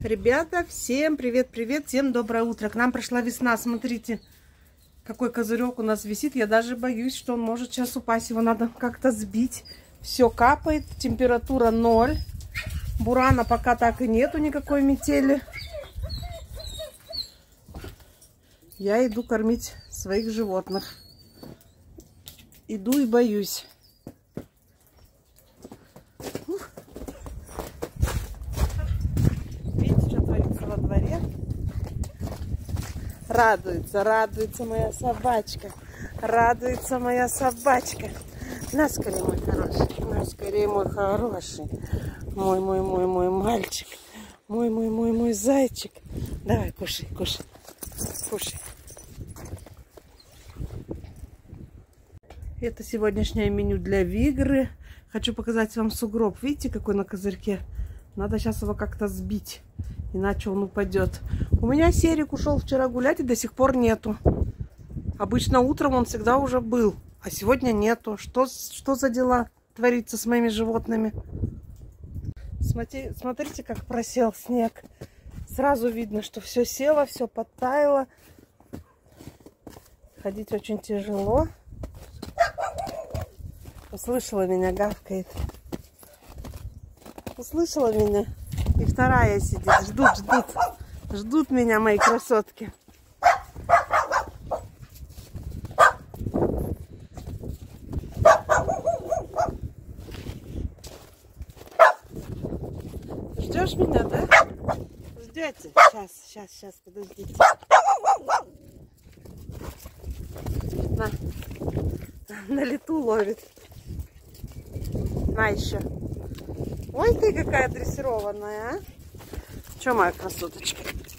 Ребята, всем привет-привет, всем доброе утро. К нам пришла весна, смотрите, какой козырек у нас висит. Я даже боюсь, что он может сейчас упасть, его надо как-то сбить. Все капает, температура 0. Бурана пока так и нету, никакой метели. Я иду кормить своих животных. Иду и боюсь. Во дворе. Радуется моя собачка. Радуется моя собачка. На скорее, мой хороший. На скорее, мой хороший. Мой мальчик. Мой зайчик. Давай, кушай. Это сегодняшнее меню для Вигры. Хочу показать вам сугроб. Видите, какой на козырьке? Надо сейчас его как-то сбить, иначе он упадет. У меня Серик ушел вчера гулять и до сих пор нету. Обычно утром он всегда уже был, а сегодня нету. Что за дела творится с моими животными? Смотрите, как просел снег. Сразу видно, что все село, все подтаяло. Ходить очень тяжело. Услышала меня, гавкает. Услышала меня? И вторая сидит. Ждут меня мои красотки. Ждешь меня, да? Ждете? Сейчас, подождите. На лету ловит. На еще. Ой, ты какая дрессированная, а? Че, моя красоточка?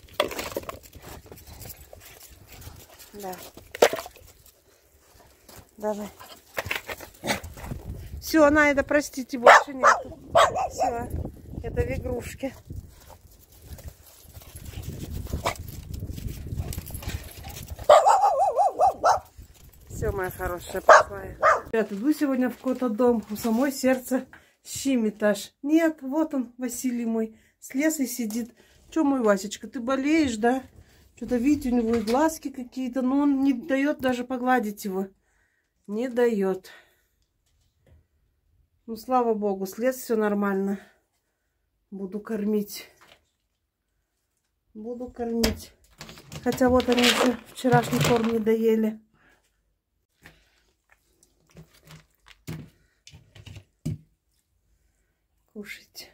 Да. Давай. Все, Найда, простите, больше нету. Все, это в игрушке. Все, моя хорошая, пошла я. Ребята, иду сегодня в какой-то дом, у самой сердце щемит аж. Нет, вот он, Василий мой, слез и сидит. Че, мой Васечка, ты болеешь, да? Что-то, видите, у него и глазки какие-то, но он не дает даже погладить его. Не дает. Ну, слава богу, слез, все нормально. Буду кормить. Хотя вот они же вчерашний корм не доели. Кушайте.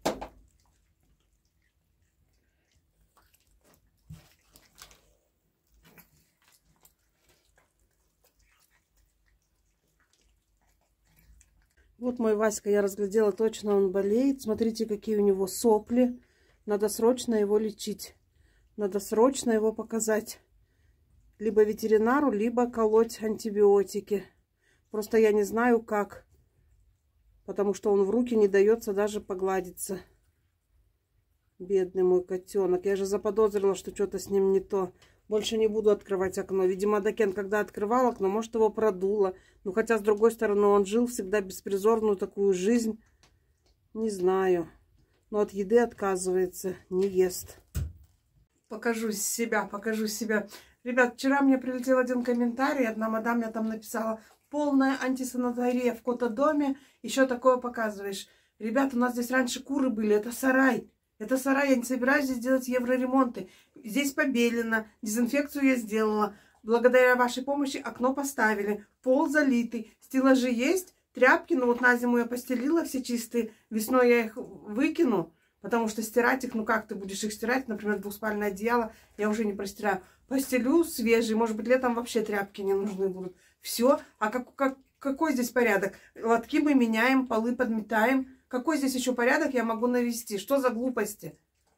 Вот мой Васька, я разглядела, точно он болеет. Смотрите, какие у него сопли. Надо срочно его лечить. Надо срочно его показать. Либо ветеринару, либо колоть антибиотики. Просто я не знаю, как. Потому что он в руки не дается даже погладиться. Бедный мой котенок. Я же заподозрила, что что-то с ним не то. Больше не буду открывать окно. Видимо, Дакен, когда открывал окно, может, его продуло. Ну, хотя, с другой стороны, он жил всегда беспризорную такую жизнь. Не знаю. Но от еды отказывается. Не ест. Покажу себя. Ребят, вчера мне прилетел один комментарий. Одна мадам мне там написала: полная антисанитария в котодоме. Еще такое показываешь. Ребята, у нас здесь раньше куры были. Это сарай. Я не собираюсь здесь делать евроремонты. Здесь побелено. Дезинфекцию я сделала. Благодаря вашей помощи окно поставили. Пол залитый. Стеллажи есть. Тряпки, ну вот на зиму я постелила, все чистые. Весной я их выкину. Потому что стирать их, ну как ты будешь их стирать? Например, двухспальное одеяло я уже не простираю. Постелю свежий. Может быть, летом вообще тряпки не нужны будут. Все. А какой здесь порядок? Лотки мы меняем, полы подметаем. Какой здесь еще порядок я могу навести? Что за глупости?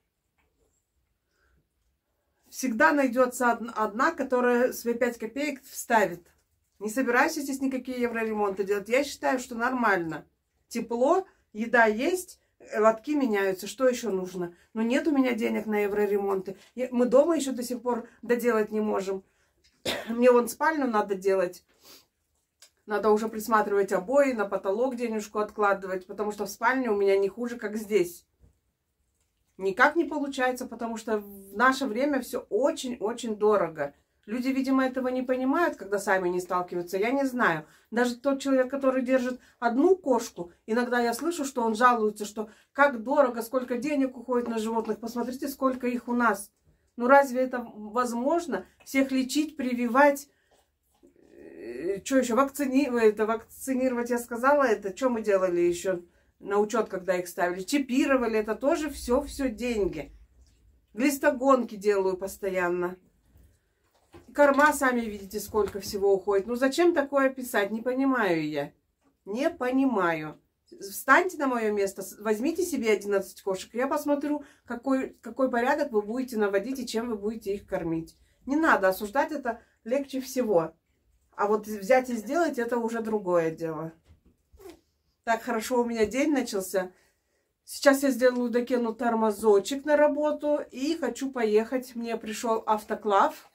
Всегда найдется одна, которая свои 5 копеек вставит. Не собираюсь здесь никакие евроремонты делать. Я считаю, что нормально. Тепло, еда есть, лотки меняются. Что еще нужно? Но нет у меня денег на евроремонты. Мы дома еще до сих пор доделать не можем. Мне вон спальню надо делать. Надо уже присматривать обои, на потолок денежку откладывать, потому что в спальне у меня не хуже, как здесь. Никак не получается, потому что в наше время все очень-очень дорого. Люди, видимо, этого не понимают, когда сами не сталкиваются. Я не знаю. Даже тот человек, который держит одну кошку, иногда я слышу, что он жалуется, что как дорого, сколько денег уходит на животных. Посмотрите, сколько их у нас. Ну разве это возможно? Всех лечить, прививать? Что еще? Вакцинировать, я сказала это. Что мы делали еще на учет, когда их ставили? Чипировали. Это тоже все деньги. Глистогонки делаю постоянно. Корма, сами видите, сколько всего уходит. Ну зачем такое писать? Не понимаю я. Не понимаю. Встаньте на мое место, возьмите себе 11 кошек. Я посмотрю, какой порядок вы будете наводить и чем вы будете их кормить. Не надо осуждать, это легче всего. А вот взять и сделать, это уже другое дело. Так, хорошо у меня день начался. Сейчас я сделаю Дакену тормозочек на работу и хочу поехать. Мне пришел автоклав.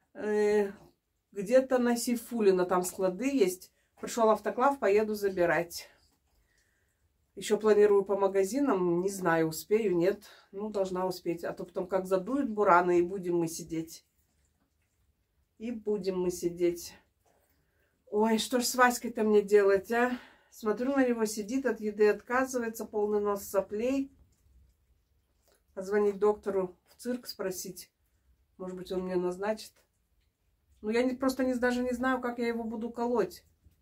Где-то на Сейфулино там склады есть. Пришел автоклав, поеду забирать. Еще планирую по магазинам. Не знаю, успею, нет. Ну, должна успеть. А то потом как задуют бураны, и будем мы сидеть. И будем мы сидеть. Ой, что ж с Васькой-то мне делать, а? Смотрю на него, сидит, от еды отказывается, полный нос соплей. Позвонить доктору в цирк, спросить. Может быть, он мне назначит. Ну, я даже не знаю, как я его буду колоть.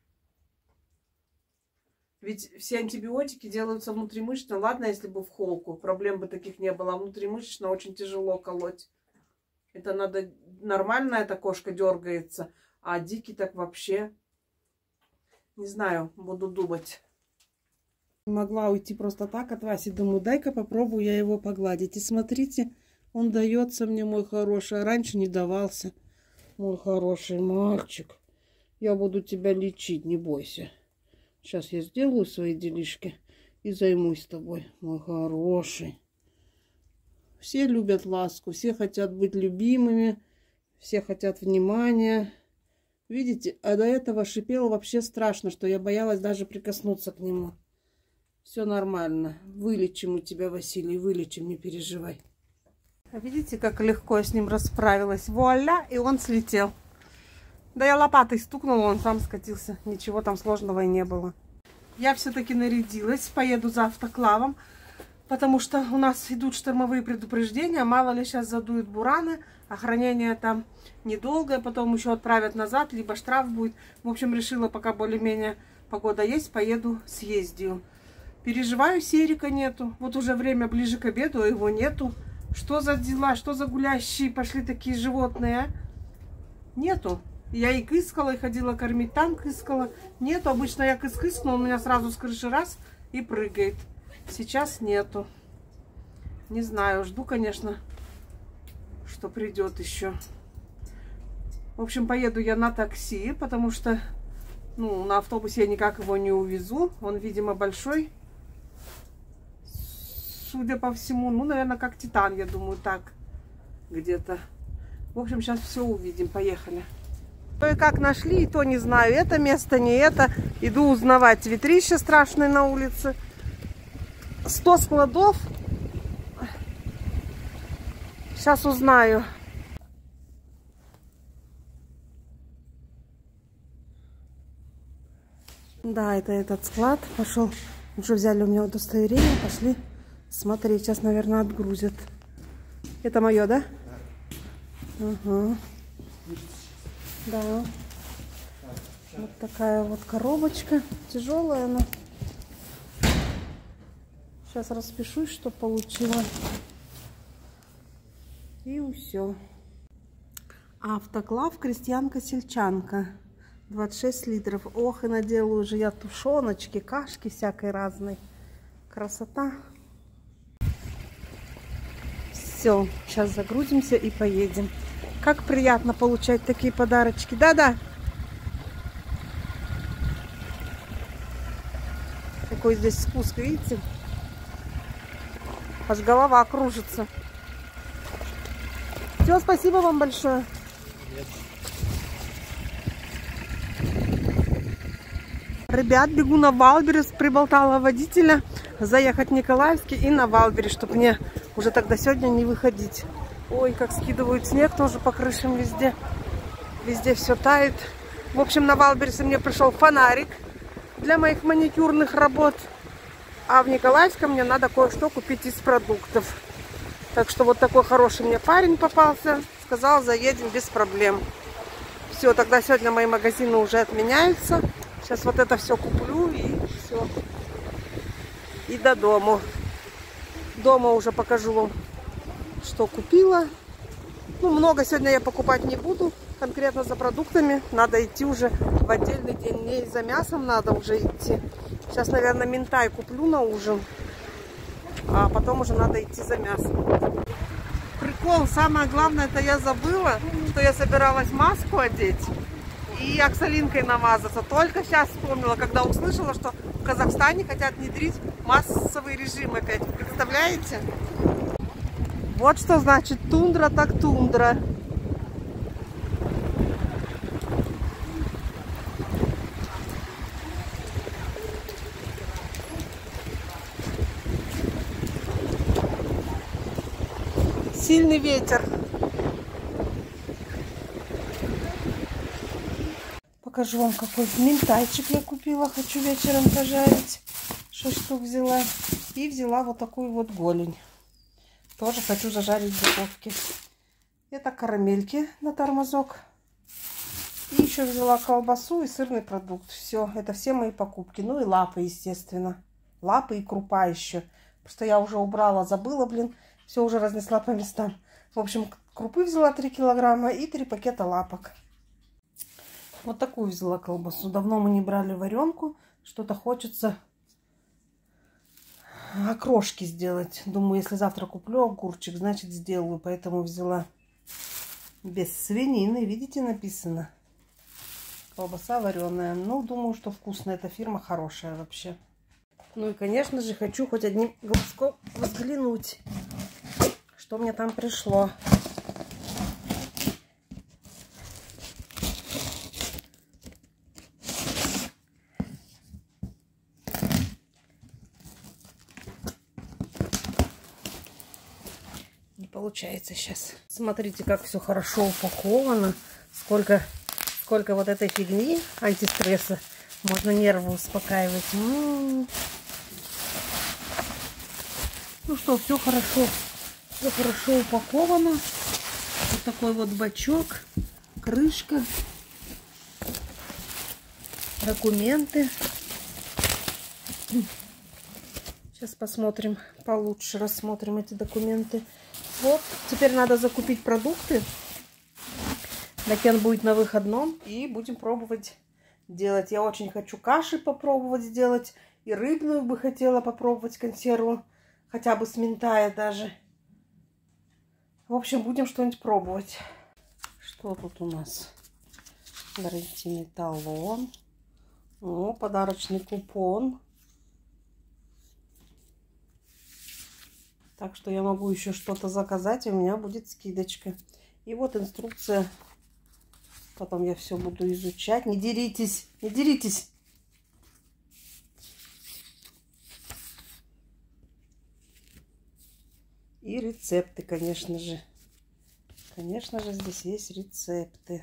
Ведь все антибиотики делаются внутримышечно. Ладно, если бы в холку, проблем бы таких не было. А внутримышечно очень тяжело колоть. Это надо... Нормально эта кошка дергается, а дикий так вообще... Не знаю, буду думать. Могла уйти просто так от Васи. Думаю, дай-ка попробую я его погладить. И смотрите, он дается мне, мой хороший. А раньше не давался. Мой хороший мальчик. Я буду тебя лечить, не бойся. Сейчас я сделаю свои делишки и займусь тобой, мой хороший. Все любят ласку, все хотят быть любимыми, все хотят внимания. Видите, а до этого шипел вообще страшно, что я боялась даже прикоснуться к нему. Все нормально. Вылечим у тебя, Василий, вылечим, не переживай. А видите, как легко я с ним расправилась. Вуаля, и он слетел. Да я лопатой стукнула, он сам скатился. Ничего там сложного и не было. Я все-таки нарядилась, поеду за автоклавом, потому что у нас идут штормовые предупреждения. Мало ли сейчас задуют бураны, охранение там недолгое, потом еще отправят назад, либо штраф будет. В общем, решила, пока более-менее погода есть, поеду съездию. Переживаю, Серика нету. Вот уже время ближе к обеду, а его нету. Что за дела, что за гулящие пошли такие животные, а? Нету. Я и кыскала, и ходила кормить, там кыскала. Нету, обычно я кыскну, он у меня сразу с крыши раз и прыгает. Сейчас нету. Не знаю, жду, конечно, что придет еще. В общем, поеду я на такси, потому что, ну, на автобусе я никак его не увезу. Он, видимо, большой. Судя по всему, ну, наверное, как Титан, я думаю, так где-то. В общем, сейчас все увидим. Поехали. То и как нашли, и то не знаю. Это место, не это. Иду узнавать. Ветрище страшное на улице. 100 складов. Сейчас узнаю. Да, это этот склад. Пошел. Уже взяли у меня удостоверение. Пошли смотреть. Сейчас, наверное, отгрузят. Это мое, да? Ага. Да. Вот такая вот коробочка. Тяжелая она. Сейчас распишусь, что получила. И все. Автоклав крестьянка-сельчанка. 26 литров. Ох, и наделаю уже я тушеночки, кашки всякой разной. Красота. Все, сейчас загрузимся и поедем. Как приятно получать такие подарочки. Да-да. Какой здесь спуск, видите? Аж голова кружится. Все, спасибо вам большое. Ребят, бегу на Валберес, приболтала водителя заехать в Николаевский и на Валберес, чтобы мне Уже тогда сегодня не выходить. Ой, как скидывают снег тоже по крышам везде. Везде все тает. В общем, на Валбересе мне пришел фонарик для моих маникюрных работ. А в Николаевском мне надо кое-что купить из продуктов. Так что вот такой хороший мне парень попался. Сказал, заедем без проблем. Все, тогда сегодня мои магазины уже отменяются. Сейчас вот это все куплю и все. И до дому. Дома уже покажу вам, что купила. Ну, много сегодня я покупать не буду. Конкретно за продуктами надо идти уже в отдельный день. Мне и за мясом надо уже идти. Сейчас, наверное, минтай куплю на ужин. А потом уже надо идти за мясом. Прикол, самое главное, это я забыла, что я собиралась маску одеть и оксалинкой намазаться. Только сейчас вспомнила, когда услышала, что в Казахстане хотят внедрить массовый режим опять. Представляете? Вот что значит тундра так тундра. Сильный ветер. Покажу вам, какой минтайчик я купила. Хочу вечером пожарить. 6 штук взяла. И взяла вот такую вот голень. Тоже хочу зажарить в духовке. Это карамельки на тормозок. И еще взяла колбасу и сырный продукт. Все, это все мои покупки. Ну и лапы, естественно. Лапы и крупа еще. Просто я уже убрала, забыла, блин. Все уже разнесла по местам. В общем, крупы взяла 3 килограмма и 3 пакета лапок. Вот такую взяла колбасу. Давно мы не брали варенку. Что-то хочется окрошки сделать. Думаю, если завтра куплю огурчик, значит сделаю. Поэтому взяла без свинины. Видите, написано. Колбаса вареная. Ну, думаю, что вкусно. Эта фирма хорошая вообще. Ну и, конечно же, хочу хоть одним глазком взглянуть, что мне там пришло. Не получается сейчас. Смотрите, как все хорошо упаковано. Сколько вот этой фигни антистресса. Можно нервы успокаивать. Ну что, все хорошо. Все хорошо упаковано. Вот такой вот бачок. Крышка. Документы. Сейчас посмотрим получше. Рассмотрим эти документы. Вот. Теперь надо закупить продукты. Дакен будет на выходном. И будем пробовать делать. Я очень хочу каши попробовать сделать. И рыбную бы хотела попробовать консерву. Хотя бы с минтая даже. В общем, будем что-нибудь пробовать. Что тут у нас? Гарантийный талон. О, подарочный купон. Так что я могу еще что-то заказать, и у меня будет скидочка. И вот инструкция. Потом я все буду изучать. Не деритесь, не деритесь. И рецепты, конечно же. Конечно же, здесь есть рецепты.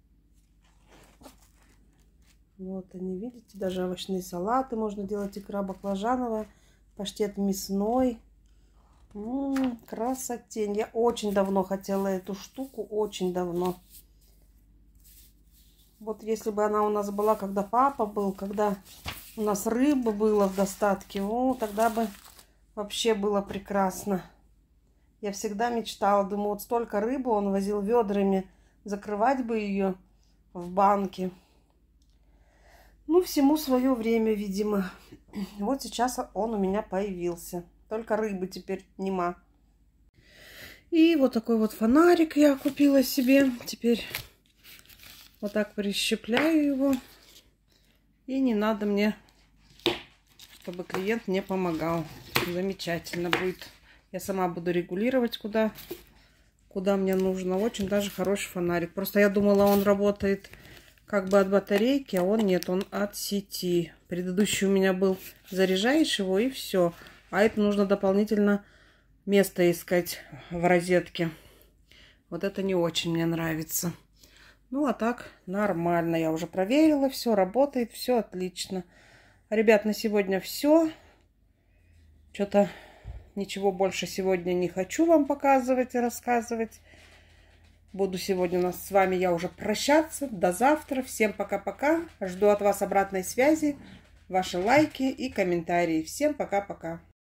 Вот они, видите, даже овощные салаты можно делать. Икра баклажановая, паштет мясной. Красотень. Я очень давно хотела эту штуку, очень давно. Вот если бы она у нас была, когда папа был, когда у нас рыба была в достатке, тогда бы вообще было прекрасно. Я всегда мечтала, думаю, вот столько рыбы он возил ведрами, закрывать бы ее в банке. Ну, всему свое время, видимо. Вот сейчас он у меня появился. Только рыбы теперь нема. И вот такой вот фонарик я купила себе. Теперь вот так прищепляю его. И не надо мне, чтобы клиент мне помогал. Замечательно будет. Я сама буду регулировать, куда мне нужно. Очень даже хороший фонарик. Просто я думала, он работает как бы от батарейки, а он нет, он от сети. Предыдущий у меня был, заряжаешь его и все. А это нужно дополнительно место искать в розетке. Вот это не очень мне нравится. Ну, а так нормально. Я уже проверила, все работает, все отлично. Ребят, на сегодня все. Что-то ничего больше сегодня не хочу вам показывать и рассказывать. Буду сегодня у нас с вами я уже прощаться. До завтра. Всем пока-пока. Жду от вас обратной связи, ваши лайки и комментарии. Всем пока-пока.